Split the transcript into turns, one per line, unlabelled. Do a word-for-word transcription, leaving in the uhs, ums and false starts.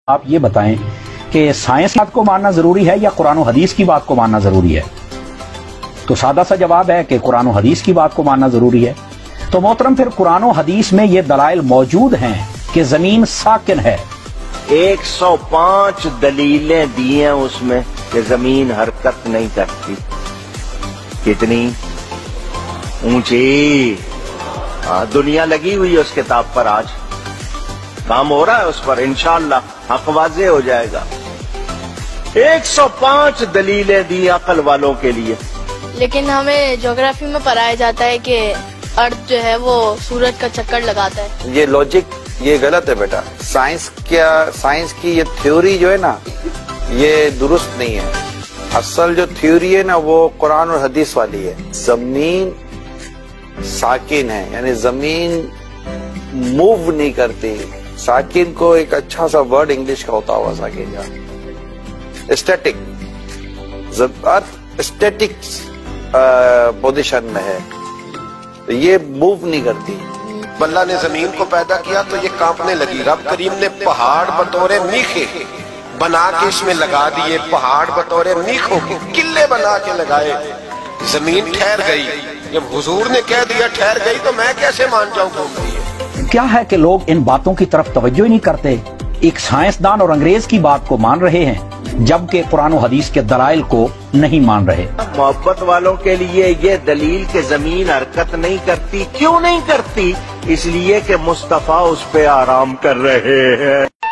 آپ یہ بتائیں کہ سائنس کی بات کو ماننا ضروری ہے یا قرآن و حدیث کی بات کو ماننا ضروری ہے؟ تو سادہ سا جواب ہے کہ قرآن و حدیث کی بات کو ماننا ضروری ہے۔ تو محترم پھر قرآن و حدیث میں یہ دلائل موجود ہیں کہ زمین ساکن ہے۔
ایک سو پانچ دلیلیں دی ہیں اس میں کہ زمین حرکت نہیں کرتی۔ کتنی اونچی دنیا لگی ہوئی ہے اس کتاب پر، آج کام ہو رہا ہے اس پر، انشاءاللہ حق واضح ہو جائے گا۔ ایک سو پانچ دلیلیں دی عقل والوں کے لیے۔
لیکن ہمیں جغرافی میں پڑھایا جاتا ہے کہ ارتھ جو ہے وہ سورج کا چکر لگاتا ہے۔
یہ لاجک یہ غلط ہے بیٹا۔ سائنس کیا سائنس کی یہ تھیوری جو ہے نا یہ درست نہیں ہے۔ اصل جو تھیوری ہے نا وہ قرآن اور حدیث والی ہے۔ زمین ساکن ہے، یعنی زمین موو نہیں کرتی۔ ساکن کو ایک اچھا سا ورڈ انگلش کا ہوتا ہوا ساکن کا اسٹیٹک، ارتھ اسٹیٹک پوزیشن میں ہے، تو یہ موو نہیں کرتی۔
اللہ نے زمین کو پیدا کیا تو یہ کانپنے لگی۔ رب کریم نے پہاڑ بطور میخے بنا کے اس میں لگا دیے، پہاڑ بطور میخوں کے قلعے بنا کے لگائے، زمین ٹھہر گئی۔ جب حضور نے کہہ دیا ٹھہر گئی تو میں کیسے مان جاؤں گھوم رہی ہے؟
کیا ہے کہ لوگ ان باتوں کی طرف توجہ ہی نہیں کرتے، ایک سائنسدان اور انگریز کی بات کو مان رہے ہیں جبکہ قرآن و حدیث کے دلائل کو نہیں مان رہے۔
محبت والوں کے لیے یہ دلیل کہ زمین حرکت نہیں کرتی، کیوں نہیں کرتی؟ اس لیے کہ مصطفیٰ اس پہ آرام کر رہے ہیں۔